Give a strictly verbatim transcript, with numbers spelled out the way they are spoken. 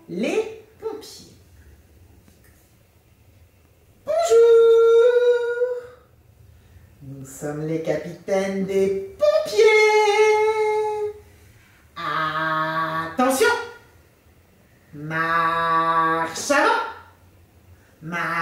les pompiers. Bonjour! Nous sommes les capitaines des pompiers. Attention! Marche avant! Marche